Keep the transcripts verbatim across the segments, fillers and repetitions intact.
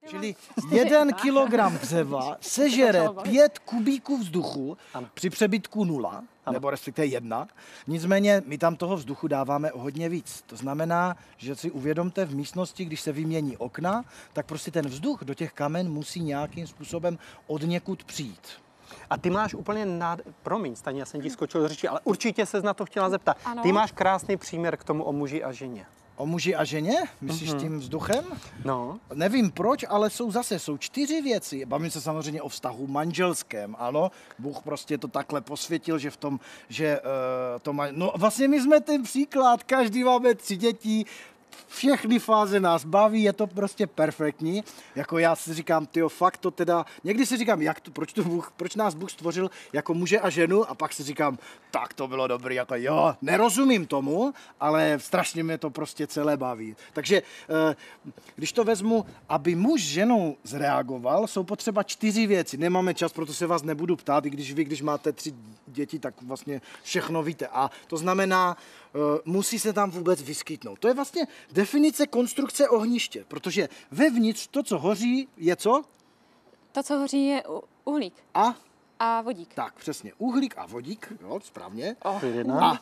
Čili jeden kilogram dřeva sežere pět kubíků vzduchu ano. při přebytku nula, ano. nebo respektive jedna. Nicméně my tam toho vzduchu dáváme o hodně víc. To znamená, že si uvědomte v místnosti, když se vymění okna, tak prostě ten vzduch do těch kamen musí nějakým způsobem od někud přijít. A ty máš úplně nád... Promiň, Staně, já jsem ti skočil do řeči, ale určitě ses na to chtěla zeptat. Ano. Ty máš krásný příměr k tomu o muži a ženě. O muži a ženě? Myslíš uh-huh. tím vzduchem? No. Nevím proč, ale jsou zase, jsou čtyři věci. Bavím se samozřejmě o vztahu manželském, ano. Bůh prostě to takhle posvětil, že v tom, že uh, to má... No vlastně my jsme ten příklad, každý máme tři děti, všechny fáze nás baví, je to prostě perfektní. Jako já si říkám, tyjo, fakt to teda, někdy si říkám, jak to, proč, to Bůh, proč nás Bůh stvořil jako muže a ženu a pak si říkám, tak to bylo dobrý, jako jo, nerozumím tomu, ale strašně mě to prostě celé baví. Takže když to vezmu, aby muž s ženou zreagoval, jsou potřeba čtyři věci. Nemáme čas, proto se vás nebudu ptát, i když vy, když máte tři děti, tak vlastně všechno víte. A to znamená, musí se tam vůbec vyskytnout. To je vlastně definice konstrukce ohniště, protože vevnitř to, co hoří, je co? To, co hoří, je uhlík. A? A vodík. Tak, přesně. Uhlík a vodík, jo, správně. Oh, a,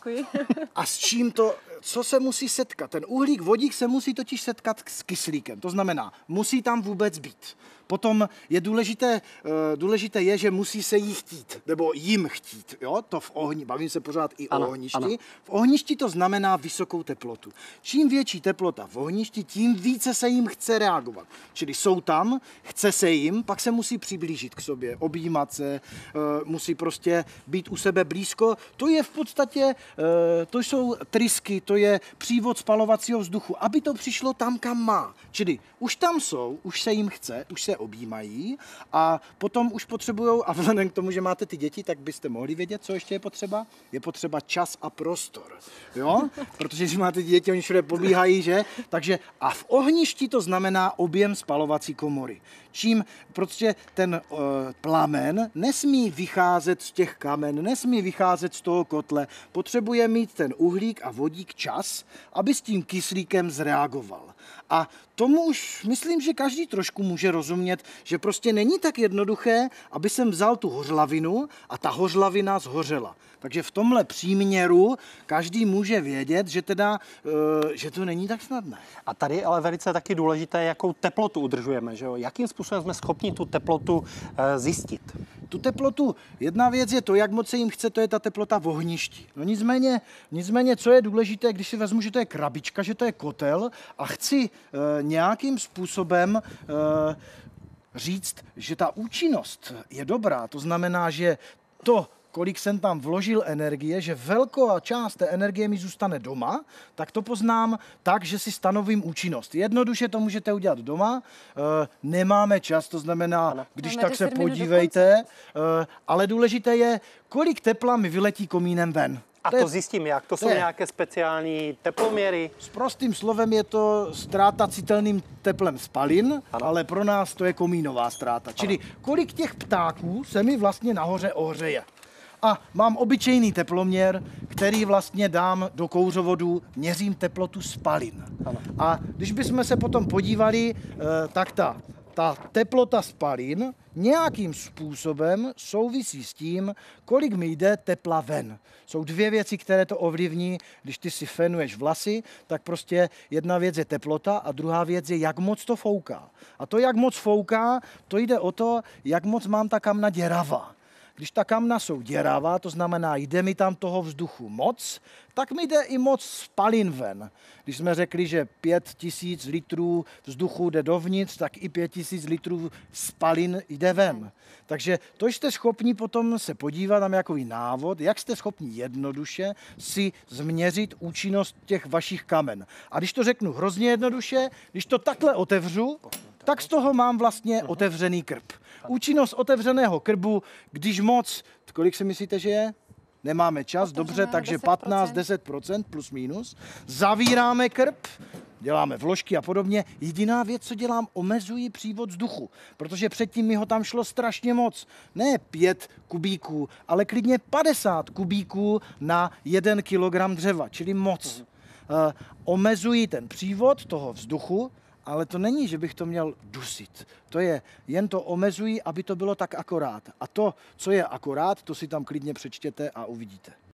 a s čím to, co se musí setkat? Ten uhlík, vodík se musí totiž setkat s kyslíkem. To znamená, musí tam vůbec být. Potom je důležité, důležité je, že musí se jí chtít, nebo jim chtít, jo, to v ohni, bavím se pořád i ano, o ohništi. Ano. V ohništi to znamená vysokou teplotu. Čím větší teplota v ohništi, tím více se jim chce reagovat. Čili jsou tam, chce se jim, pak se musí přiblížit k sobě, objímat se, musí prostě být u sebe blízko. To je v podstatě, to jsou trysky, to je přívod spalovacího vzduchu, aby to přišlo tam, kam má. Čili už tam jsou, už se jim chce, už se objímají a potom už potřebujou, a vzhledem k tomu, že máte ty děti, tak byste mohli vědět, co ještě je potřeba. Je potřeba čas a prostor, jo? Protože když máte děti, oni všude pobíhají, že? Takže a v ohništi to znamená objem spalovací komory. Čím, protože ten uh, plamen nesmí vycházet z těch kamen, nesmí vycházet z toho kotle, potřebuje mít ten uhlík a vodík čas, aby s tím kyslíkem zreagoval. A tomu už myslím, že každý trošku může rozumět, že prostě není tak jednoduché, aby jsem vzal tu hořlavinu a ta hořlavina zhořela. Takže v tomhle příměru každý může vědět, že teda, e, že to není tak snadné. A tady je ale velice taky důležité, jakou teplotu udržujeme, že jo? Jakým způsobem jsme schopni tu teplotu e, zjistit? Tu teplotu, jedna věc je to, jak moc se jim chce, to je ta teplota v ohništi. No nicméně, nicméně, co je důležité, když si vezmu, že to je krabička, že to je kotel a chci e, nějakým způsobem e, říct, že ta účinnost je dobrá, to znamená, že to, kolik jsem tam vložil energie, že velká část té energie mi zůstane doma, tak to poznám tak, že si stanovím účinnost. Jednoduše to můžete udělat doma, e, nemáme čas, to znamená, ano. když tak se podívejte, e, ale důležité je, kolik tepla mi vyletí komínem ven. A to, to zjistím jak? To, to jsou je. nějaké speciální teploměry? S prostým slovem je to ztráta citelným teplem spalin, ano. ale pro nás to je komínová ztráta. Ano. Čili kolik těch ptáků se mi vlastně nahoře ohřeje. A mám obyčejný teploměr, který vlastně dám do kouřovodu, měřím teplotu spalin. Ano. A když bychom se potom podívali, tak ta, ta teplota spalin nějakým způsobem souvisí s tím, kolik mi jde tepla ven. Jsou dvě věci, které to ovlivní. Když ty si fenuješ vlasy, tak prostě jedna věc je teplota a druhá věc je, jak moc to fouká. A to, jak moc fouká, to jde o to, jak moc mám ta kamna děravá. Když ta kamna jsou děravá, to znamená, jde mi tam toho vzduchu moc, tak mi jde i moc spalin ven. Když jsme řekli, že pět tisíc litrů vzduchu jde dovnitř, tak i pět tisíc litrů spalin jde ven. Takže to jste schopni potom se podívat na nějaký návod, jak jste schopni jednoduše si změřit účinnost těch vašich kamen. A když to řeknu hrozně jednoduše, když to takhle otevřu, tak z toho mám vlastně otevřený krb. Účinnost otevřeného krbu, když moc, kolik si myslíte, že je? Nemáme čas, otevřené, dobře, takže patnáct až deset procent plus minus. Zavíráme krb, děláme vložky a podobně. Jediná věc, co dělám, omezuji přívod vzduchu, protože předtím mi ho tam šlo strašně moc. Ne pět kubíků, ale klidně padesát kubíků na jeden kilogram dřeva, čili moc. Uh, omezuji ten přívod toho vzduchu Ale to není, že bych to měl dusit. To je, jen to omezují, aby to bylo tak akorát. A to, co je akorát, to si tam klidně přečtěte a uvidíte.